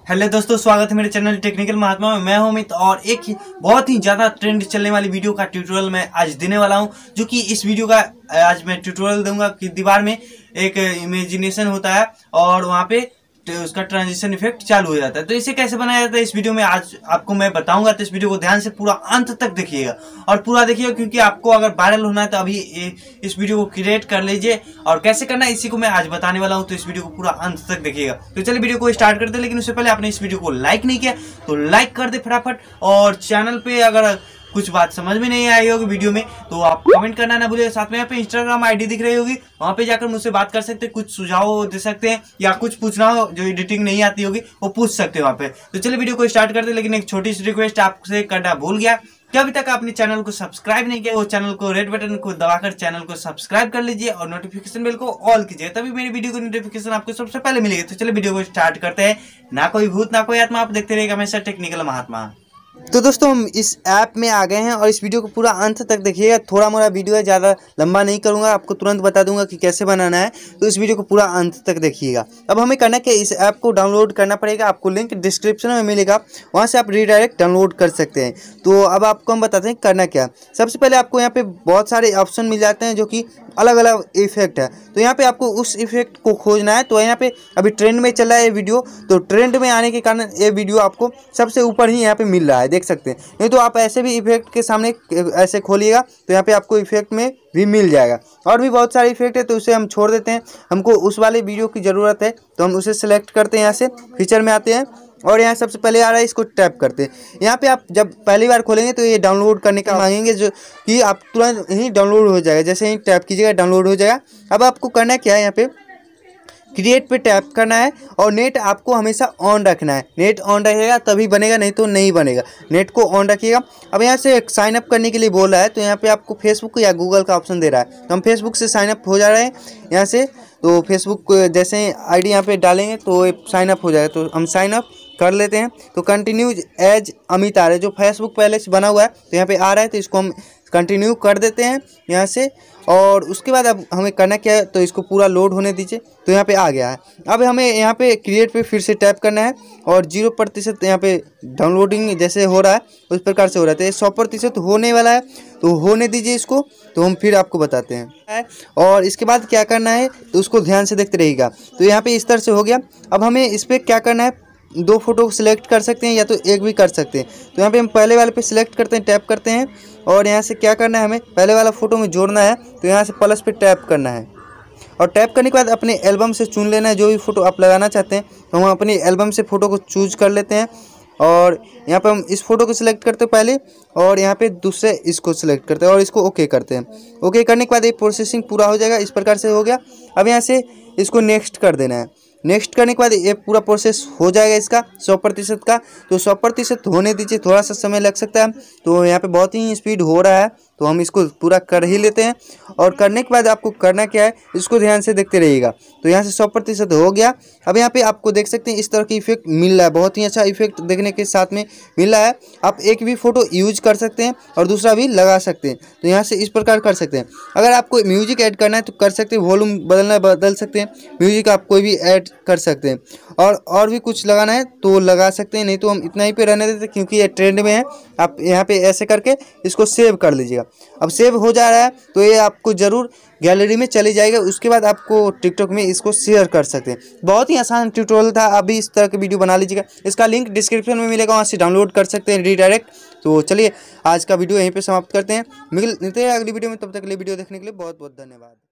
Hello दोस्तों, स्वागत है मेरे चैनल टेक्निकल महात्मा में। मैं हूं अमित और एक बहुत ही ज़्यादा ट्रेंड चलने वाली वीडियो का ट्यूटोरियल मैं आज देने वाला हूं। जो कि इस वीडियो का आज मैं ट्यूटोरियल दूंगा कि दीवार में एक इमेजिनेशन होता है और वहां पे उसका ट्रांजिशन इफेक्ट चालू हो जाता है। तो इसे कैसे बनाया जाता है इस वीडियो में आज आपको मैं बताऊंगा। तो इस वीडियो को ध्यान से पूरा अंत तक देखिएगा और पूरा देखिएगा, क्योंकि आपको अगर वायरल होना है तो अभी इस वीडियो को क्रिएट कर लीजिए और कैसे करना है इसी को मैं आज बताने वाला हूं। तो इस वीडियो को पूरा अंत तक देखिएगा। तो चलिए वीडियो को स्टार्ट करते हैं, लेकिन उससे पहले आपने इस वीडियो को लाइक नहीं किया तो लाइक कर दे फटाफट। और चैनल पे अगर कुछ बात समझ में नहीं आई होगी वीडियो में तो आप कमेंट करना ना भूलिए। साथ में यहाँ पे इंस्टाग्राम आईडी दिख रही होगी, वहां पे जाकर मुझसे बात कर सकते हैं, कुछ सुझाव दे सकते हैं या कुछ पूछना हो जो एडिटिंग नहीं आती होगी वो पूछ सकते हो वहाँ पे। तो चलिए वीडियो को स्टार्ट करते हैं, लेकिन एक छोटी सी रिक्वेस्ट आपसे करना भूल गया कि अभी तक आपने चैनल को सब्सक्राइब नहीं किया वो चैनल को रेड बटन को दबाकर चैनल को सब्सक्राइब कर लीजिए और नोटिफिकेशन बेल को ऑल कीजिए, तभी मेरी वीडियो की नोटिफिकेशन आपको सबसे पहले मिलेगी। तो चलिए वीडियो को स्टार्ट करते हैं। ना कोई भूत ना कोई आत्मा, आप देखते रहिएगा हमेशा टेक्निकल महात्मा। तो दोस्तों हम इस ऐप में आ गए हैं और इस वीडियो को पूरा अंत तक देखिएगा। थोड़ा मोड़ा वीडियो है, ज़्यादा लंबा नहीं करूंगा, आपको तुरंत बता दूंगा कि कैसे बनाना है। तो इस वीडियो को पूरा अंत तक देखिएगा। अब हमें करना क्या, इस ऐप को डाउनलोड करना पड़ेगा। आपको लिंक डिस्क्रिप्शन में मिलेगा, वहाँ से आप रीडायरेक्ट डाउनलोड कर सकते हैं। तो अब आपको हम बताते हैं करना क्या। सबसे पहले आपको यहाँ पे बहुत सारे ऑप्शन मिल जाते हैं जो कि अलग अलग इफेक्ट है। तो यहाँ पे आपको उस इफेक्ट को खोजना है। तो यहाँ पे अभी ट्रेंड में चल रहा है ये वीडियो, तो ट्रेंड में आने के कारण ये वीडियो आपको सबसे ऊपर ही यहाँ पे मिल रहा है, देख सकते हैं। नहीं तो आप ऐसे भी इफेक्ट के सामने ऐसे खोलिएगा तो यहाँ पे आपको इफेक्ट में भी मिल जाएगा। और भी बहुत सारे इफेक्ट है तो उसे हम छोड़ देते हैं, हमको उस वाले वीडियो की ज़रूरत है तो हम उसे सेलेक्ट करते हैं। यहाँ से फीचर में आते हैं और यहाँ सबसे पहले आ रहा है, इसको टैप करते हैं। यहाँ पे आप जब पहली बार खोलेंगे तो ये डाउनलोड करने का मांगेंगे, जो कि आप तुरंत ही डाउनलोड हो जाएगा। जैसे ही टैप कीजिएगा डाउनलोड हो जाएगा। अब आपको करना क्या है, यहाँ पे क्रिएट पे टैप करना है और नेट आपको हमेशा ऑन रखना है। नेट ऑन रहेगा तभी बनेगा, नहीं तो नहीं बनेगा। नेट को ऑन रखिएगा। अब यहाँ से साइन अप करने के लिए बोल रहा है, तो यहाँ पे आपको फेसबुक या गूगल का ऑप्शन दे रहा है। तो हम फेसबुक से साइन अप हो जा रहे हैं यहाँ से। तो फेसबुक जैसे आईडी यहाँ पे डालेंगे तो साइन अप हो जाएगा। तो हम साइन अप कर लेते हैं। तो कंटिन्यू एज अमित आ रहा है, जो फेसबुक पहले से बना हुआ है तो यहाँ पे आ रहा है, तो इसको हम कंटिन्यू कर देते हैं यहाँ से। और उसके बाद अब हमें करना क्या है, तो इसको पूरा लोड होने दीजिए। तो यहाँ पे आ गया है। अब हमें यहाँ पे क्रिएट पे फिर से टैप करना है और 0% यहाँ पे डाउनलोडिंग जैसे हो रहा है उस प्रकार से हो रहा है। तो 100% होने वाला है, तो होने दीजिए इसको। तो हम फिर आपको बताते हैं और इसके बाद क्या करना है तो उसको ध्यान से देखते रहिएगा। तो यहाँ पे इस तरह से हो गया। अब हमें इस पर क्या करना है, 2 फोटो को सिलेक्ट कर सकते हैं या तो एक भी कर सकते हैं। तो यहाँ पे हम पहले वाले पे सिलेक्ट करते हैं, टैप करते हैं और यहाँ से क्या करना है, हमें पहले वाला फ़ोटो में जोड़ना है। तो यहाँ से प्लस पे टैप करना है और टैप करने के बाद अपने एल्बम से चुन लेना है जो भी फ़ोटो आप लगाना चाहते हैं। तो हम अपने एल्बम से फ़ोटो को चूज कर लेते हैं और यहाँ पे हम इस फोटो को सिलेक्ट करते हैं पहले और यहाँ पे दूसरे इसको सिलेक्ट करते हैं और इसको ओके करते हैं। ओके करने के बाद ये प्रोसेसिंग पूरा हो जाएगा। इस प्रकार से हो गया। अब यहाँ से इसको नेक्स्ट कर देना है। नेक्स्ट करने के बाद ये पूरा प्रोसेस हो जाएगा इसका 100% का। तो 100% होने दीजिए, थोड़ा सा समय लग सकता है। तो यहाँ पे बहुत ही स्पीड हो रहा है, तो हम इसको पूरा कर ही लेते हैं। और करने के बाद आपको करना क्या है, इसको ध्यान से देखते रहिएगा। तो यहाँ से 100% हो गया। अब यहाँ पे आपको देख सकते हैं इस तरह की इफेक्ट मिल रहा है, बहुत ही अच्छा इफेक्ट देखने के साथ में मिल रहा है। आप एक भी फोटो यूज कर सकते हैं और दूसरा भी लगा सकते हैं। तो यहाँ से इस प्रकार कर सकते हैं। अगर आपको म्यूजिक ऐड करना है तो कर सकते हैं, वॉल्यूम बदलना बदल सकते हैं, म्यूजिक आप कोई भी ऐड कर सकते हैं। और भी कुछ लगाना है तो लगा सकते हैं, नहीं तो हम इतना ही पे रहने देते क्योंकि ये ट्रेंड में है। आप यहाँ पे ऐसे करके इसको सेव कर लीजिएगा। अब सेव हो जा रहा है तो ये आपको ज़रूर गैलरी में चली जाएगा। उसके बाद आपको टिकटॉक में इसको शेयर कर सकते हैं। बहुत ही आसान ट्यूटोरियल था, अभी इस तरह की वीडियो बना लीजिएगा। इसका लिंक डिस्क्रिप्शन में मिलेगा, वहाँ से डाउनलोड कर सकते हैं रीडायरेक्ट। तो चलिए आज का वीडियो यहीं पे समाप्त करते हैं, मिलते हैं अगली वीडियो में। तब तक के लिए वीडियो देखने के लिए बहुत बहुत धन्यवाद।